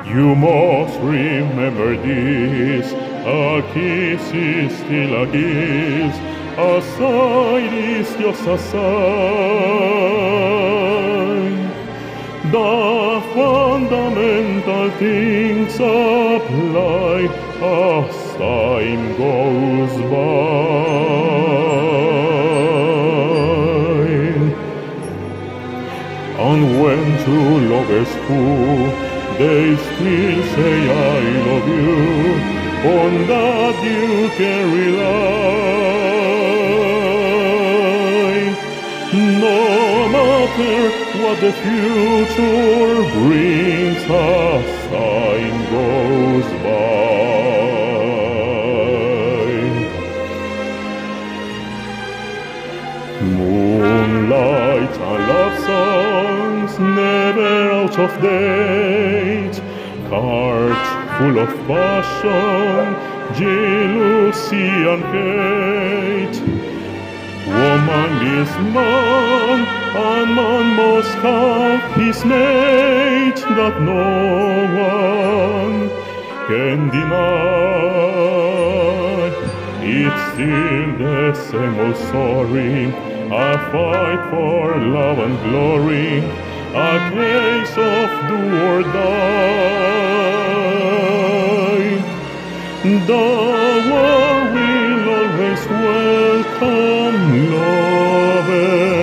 You must remember this, a kiss is still a kiss, a sign is just a sign. The fundamental things apply as time goes by. And when two lovers fool, they still say I love you, on that you can rely. No matter what the future brings, as time goes by. Moonlight and love songs never out of date, cards full of passion, jealousy and hate. Woman is man, and man must have his mate, that no one can deny. It's still the same old story, a fight for love and glory, a case of do or die. The world will always welcome lovers.